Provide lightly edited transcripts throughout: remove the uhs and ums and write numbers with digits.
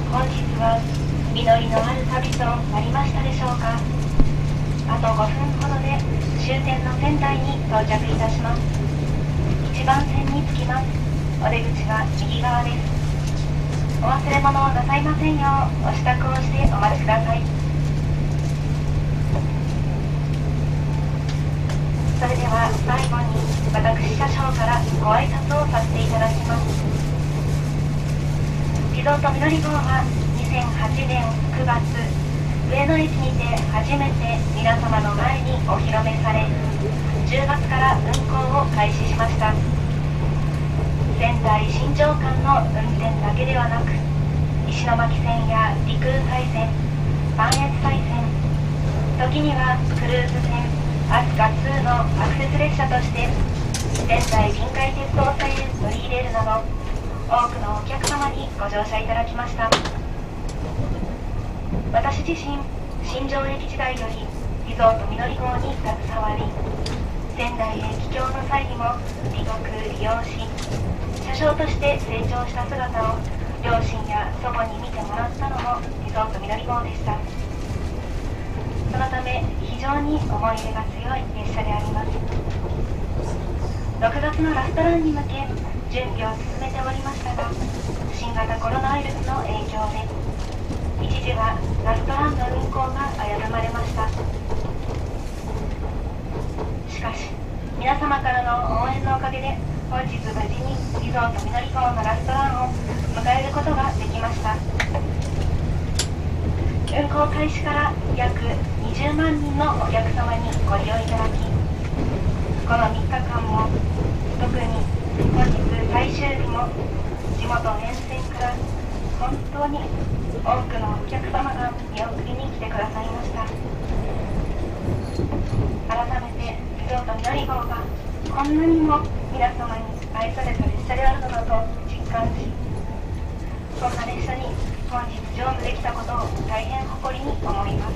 本日は実りのある旅となりましたでしょうか。あと5分ほどで終点の仙台に到着いたします。1番線に着きます。お出口は右側です。お忘れ物をなさいませんようお支度をしてお待ちください。それでは最後に私車掌からご挨拶をさせていただきます。リゾートみどり号は2008年9月上野駅にて初めて皆様の前にお披露目され、10月から運行を開始しました。仙台新庄間の運転だけではなく、石巻線や陸羽西線、磐越西線、時にはクルーズ船飛鳥2のアクセス列車として仙台臨海鉄道線へ乗り入れるなど、多くのお客様にご乗車いただきました。私自身、新庄駅時代よりリゾートみどり号に携わり、仙台へ帰郷の際にも利用し、車掌として成長した姿を両親や祖母に見てもらったのもリゾートみどり号でした。そのため非常に思い入れが強い列車であります。6月のラストランに向け準備を進めておりましたが、新型コロナウイルスの影響で一時はラストランの運行が危ぶまれました。しかし皆様からの応援のおかげで本日無事にリゾートみどり号のラストランを迎えることができました。運行開始から約20万人のお客様にご利用いただき、この3日間も特に本日最終日も地元沿線から本当に多くのお客様が見送りに来てくださいました。改めてリゾートみどり号がこんなにも皆様に愛された列車であるのだと実感し、そんな列車に本日乗務できたことを大変誇りに思います。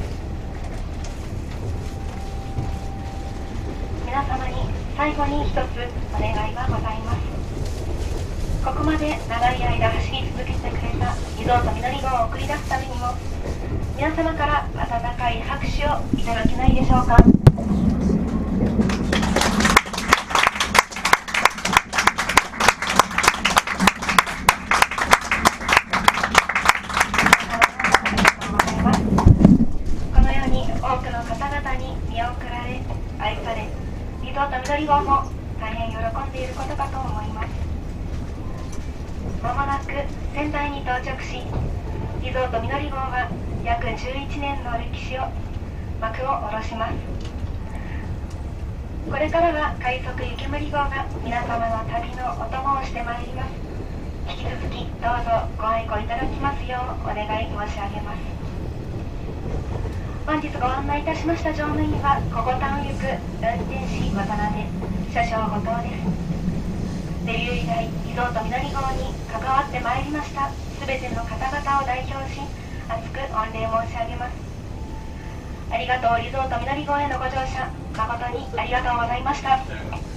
皆様に最後に一つお願いがございます。ここまで長い間走り続けてくれたリゾートみどり号を送り出すためにも、皆様から温かい拍手をいただけないでしょうか。このように多くの方々に見送られ愛され、リゾートみどり号も大変喜んでいることかと思います。まもなく仙台に到着し、リゾートみどり号は約11年の歴史を幕を下ろします。これからは快速湯煙号が皆様の旅のお供をしてまいります。引き続きどうぞご愛顧いただきますようお願い申し上げます。本日ご案内いたしました乗務員はここタウン行く運転士渡辺、車掌後藤です。デビュー以来リゾートみどり号に関わってまいりましたすべての方々を代表し厚く御礼申し上げます。ありがとうリゾートみどり号へのご乗車誠にありがとうございました。